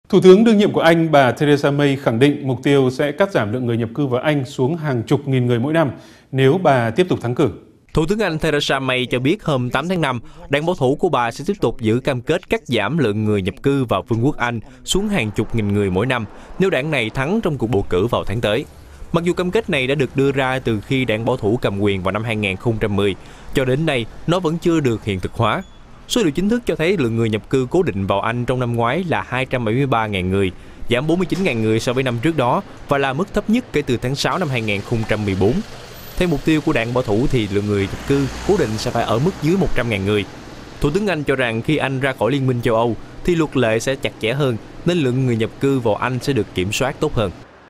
Thủ tướng đương nhiệm của Anh, bà Theresa May khẳng định mục tiêu sẽ cắt giảm lượng người nhập cư vào Anh xuống hàng chục nghìn người mỗi năm nếu bà tiếp tục thắng cử. Thủ tướng Anh Theresa May cho biết hôm 8 tháng 5, đảng bảo thủ của bà sẽ tiếp tục giữ cam kết cắt giảm lượng người nhập cư vào Vương quốc Anh xuống hàng chục nghìn người mỗi năm nếu đảng này thắng trong cuộc bầu cử vào tháng tới. Mặc dù cam kết này đã được đưa ra từ khi đảng bảo thủ cầm quyền vào năm 2010, cho đến nay nó vẫn chưa được hiện thực hóa. Số liệu chính thức cho thấy lượng người nhập cư cố định vào Anh trong năm ngoái là 273.000 người, giảm 49.000 người so với năm trước đó và là mức thấp nhất kể từ tháng 6 năm 2014. Theo mục tiêu của đảng bảo thủ thì lượng người nhập cư cố định sẽ phải ở mức dưới 100.000 người. Thủ tướng Anh cho rằng khi Anh ra khỏi Liên minh châu Âu thì luật lệ sẽ chặt chẽ hơn nên lượng người nhập cư vào Anh sẽ được kiểm soát tốt hơn.